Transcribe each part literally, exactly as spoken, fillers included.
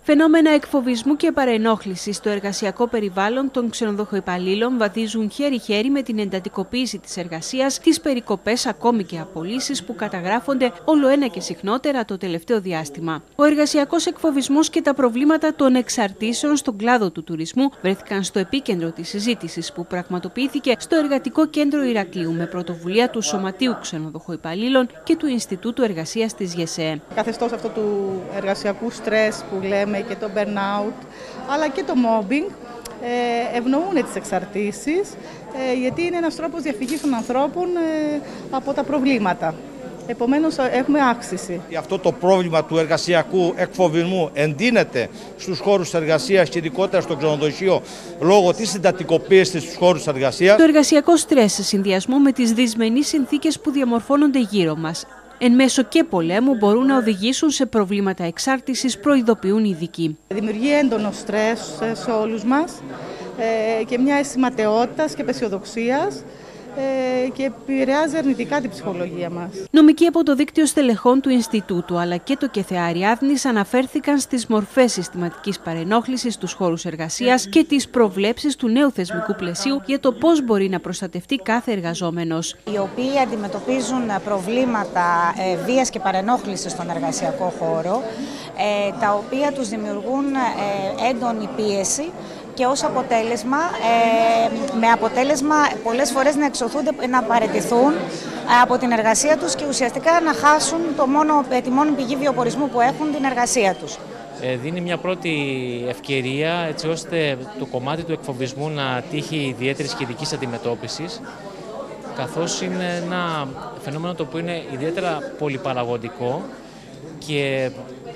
Φαινόμενα εκφοβισμού και παρενόχλησης στο εργασιακό περιβάλλον των ξενοδοχοϊπαλλήλων βαδίζουν χέρι-χέρι με την εντατικοποίηση της εργασίας, τις περικοπές ακόμη και απολύσεις που καταγράφονται όλο ένα και συχνότερα το τελευταίο διάστημα. Ο εργασιακός εκφοβισμός και τα προβλήματα των εξαρτήσεων στον κλάδο του τουρισμού βρέθηκαν στο επίκεντρο της συζήτησης που πραγματοποιήθηκε στο Εργατικό Κέντρο Ηρακλείου με πρωτοβουλία του Σωματείου Ξενοδοχοϊπαλλήλων και του Ινστιτούτου Εργασίας της ΓΕΣΕΕ. Καθεστώς αυτό του εργασιακού στρες που λέμε και το burnout, αλλά και το mobbing, ευνοούν τις εξαρτήσεις, γιατί είναι ένας τρόπος διαφυγής των ανθρώπων από τα προβλήματα. Επομένως, έχουμε αύξηση. Αυτό το πρόβλημα του εργασιακού εκφοβισμού εντείνεται στους χώρους εργασίας και ειδικότερα στο ξενοδοχείο λόγω της εντατικοποίησης στους χώρους εργασίας. Το εργασιακό στρες σε συνδυασμό με τις δυσμενείς συνθήκες που διαμορφώνονται γύρω μας, εν μέσω και πολέμου, μπορούν να οδηγήσουν σε προβλήματα εξάρτησης, προειδοποιούν οι ειδικοί. Δημιουργεί έντονο στρες σε όλους μας και μια αίσθημα ματαιότητας και απεσιοδοξίας και επηρεάζει αρνητικά την ψυχολογία μας. Νομικοί από το δίκτυο στελεχών του Ινστιτούτου αλλά και το ΚΕΘΕ Αριάδνης αναφέρθηκαν στις μορφές συστηματικής παρενόχλησης στους χώρους εργασίας και τις προβλέψεις του νέου θεσμικού πλαισίου για το πώς μπορεί να προστατευτεί κάθε εργαζόμενος. Οι οποίοι αντιμετωπίζουν προβλήματα βίας και παρενόχλησης στον εργασιακό χώρο, τα οποία τους δημιουργούν έντονη πίεση και ως αποτέλεσμα, ε, με αποτέλεσμα πολλές φορές να εξωθούνται, να παραιτηθούν από την εργασία τους και ουσιαστικά να χάσουν το μόνο, τη μόνη πηγή βιοπορισμού που έχουν, την εργασία τους. Ε, δίνει μια πρώτη ευκαιρία έτσι ώστε το κομμάτι του εκφοβισμού να τύχει ιδιαίτερης και ειδικής αντιμετώπισης, καθώς είναι ένα φαινόμενο το οποίο είναι ιδιαίτερα πολυπαραγωγικό και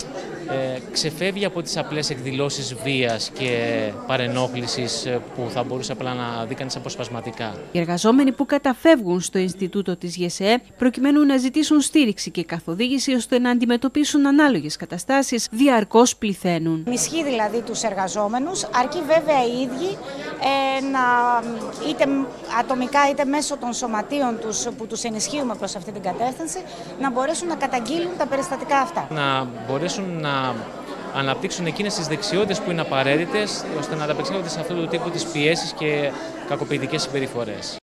Ε, ξεφεύγει από τις απλές εκδηλώσεις βίας και παρενόχλησης που θα μπορούσε απλά να δει κανείς αποσπασματικά. Οι εργαζόμενοι που καταφεύγουν στο Ινστιτούτο της ΓΕΣΕΕ προκειμένου να ζητήσουν στήριξη και καθοδήγηση ώστε να αντιμετωπίσουν ανάλογες καταστάσεις διαρκώς πληθαίνουν. Ισχύει δηλαδή τους εργαζόμενους, αρκεί βέβαια οι ίδιοι ε, να, είτε ατομικά είτε μέσω των σωματείων τους που τους ενισχύουμε προς αυτή την κατεύθυνση, να μπορέσουν να καταγγείλουν τα περιστατικά αυτά. Να μπορέσουν να να αναπτύξουν εκείνες τις δεξιότητες που είναι απαραίτητες ώστε να ανταπεξέλθονται σε αυτού του τύπου της πιέσεις και κακοποιητικές συμπεριφορές.